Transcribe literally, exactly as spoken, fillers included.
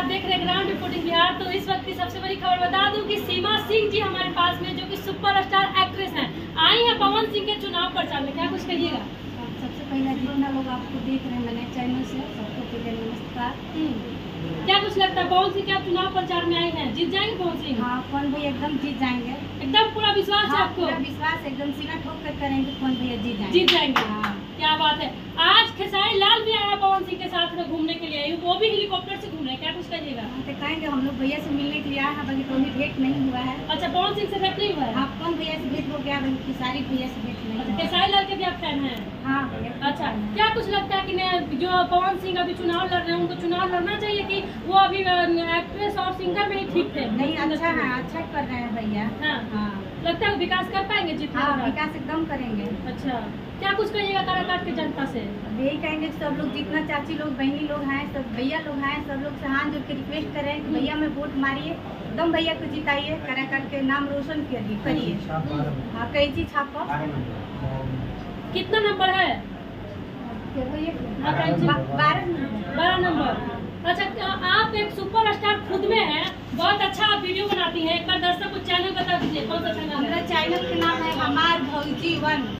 आप देख रहे हैं ग्राउंड रिपोर्टिंग बिहार। तो इस वक्त की सबसे बड़ी खबर बता दूं कि सीमा सिंह जी हमारे पास में, जो कि सुपरस्टार एक्ट्रेस हैं, आई हैं पवन सिंह के चुनाव प्रचार में। क्या कुछ कहिएगा? सबसे पहले जितना लोग आपको देख रहे हैं मैंने चैनल से, सबको पहले नमस्कार। क्या कुछ लगता है पवन सिंह क्या चुनाव प्रचार में आई हैं, जीत जाएंगे पवन सिंह? हाँ, कौन भैया एकदम जीत जाएंगे। एकदम पूरा विश्वास है हाँ, आपको? पूरा विश्वास एकदम सीना ठोक कर करेंगे, कौन भैया जीत जाएंगे। जीत जाएंगे। हाँ। क्या बात है। आज खेसारी लाल भी आया पवन सिंह के साथ में घूमने के लिए, वो भी हेलीकॉप्टर से घूम रहे हैं। क्या कुछ कहिएगा? तो कहेंगे हम लोग भैया से मिलने के लिए आए हैं, बाकी तो अभी भेंट नहीं हुआ है। अच्छा, पवन सिंह से भेंट नहीं हुआ है? हाँ, कौन भैया से भेंट हो गया, बाकी खेसारी भैया से भेंट नहीं हुआ। खेसारी लाल के भी आप फैन हैं? हाँ। अच्छा, क्या कुछ लगता है कि ने- जो पवन सिंह अभी चुनाव लड़ रहे हैं, उनको चुनाव लड़ना चाहिए कि वो अभी एक्ट्रेस और सिंगर में ही ठीक थे? नहीं, अच्छा है, अच्छा कर रहे हैं भैया। हाँ। हाँ, लगता है विकास कर पाएंगे जीतने के हाँ, बाद? विकास एकदम करेंगे। अच्छा, क्या कुछ कहिएगा काराकाट के जनता से? यही कहेंगे कि सब लोग जितना चाची लोग बहनी लोग हैं, सब भैया लोग हैं, सब लोग से हाथ जोड़ के रिक्वेस्ट करें कि भैया में वोट मारिए, एकदम भैया को जिताइए, करा करके नाम रोशन करिए करिए। हाँ, कैंची छापा। कितना नंबर है? हाँ, कैंची बारह बारह नंबर। अच्छा, क्या आप एक सुपरस्टार खुद में हैं, बहुत अच्छा आप वीडियो बनाती हैं। एक बार दर्शक को चैनल बता दीजिए, कौन सा चैनल है? हमारा चैनल का नाम है हमार भौजी वन।